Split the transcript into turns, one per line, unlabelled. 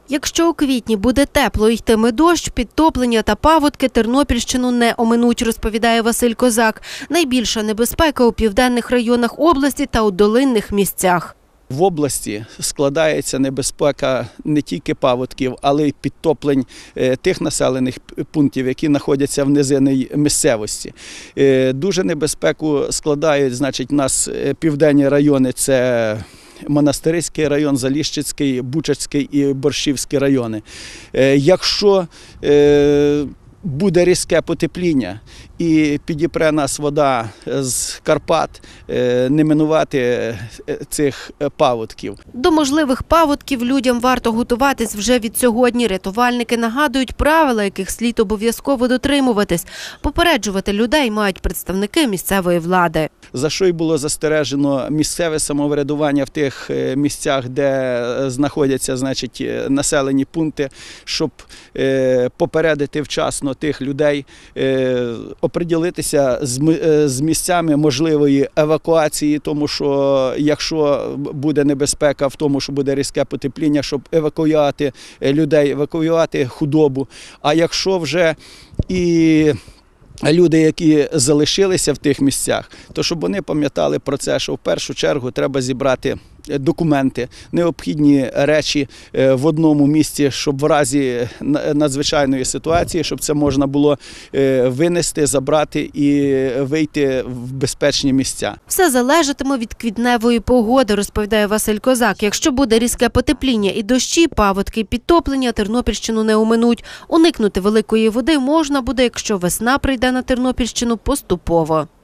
Якщо у квітні буде тепло і йтиме дощ, підтоплення та паводки Тернопільщину не оминуть, розповідає Василь Козак. Найбільша небезпека у південних районах області та у долинних місцях.
В області складається небезпека не тільки паводків, але й підтоплень тих населених пунктів, які знаходяться в низинній місцевості. Дуже небезпеку складають, у нас південні райони – це Монастириський район, Заліщицький, Бучацький і Борщівський райони. Якщо буде різке потепління і підіпре нас вода з Карпат, не минувати цих паводків.
До можливих паводків людям варто готуватись вже від сьогодні. Рятувальники нагадують правила, яких слід обов'язково дотримуватись. Попереджувати людей мають представники місцевої влади.
За що й було застережено місцеве самоврядування в тих місцях, де знаходяться, населені пункти, щоб попередити вчасно тих людей, оприділитися з місцями можливої евакуації, тому що якщо буде небезпека в тому, що буде різке потепління, щоб евакуювати людей, евакуювати худобу. А якщо вже і люди, які залишилися в тих місцях, то щоб вони пам'ятали про це, що в першу чергу треба зібрати документи, необхідні речі в одному місці, щоб в разі надзвичайної ситуації, щоб це можна було винести, забрати і вийти в безпечні місця.
Все залежатиме від квітневої погоди, розповідає Василь Козак. Якщо буде різке потепління і дощі, паводки, підтоплення Тернопільщину не оминуть. Уникнути великої води можна буде, якщо весна прийде на Тернопільщину поступово.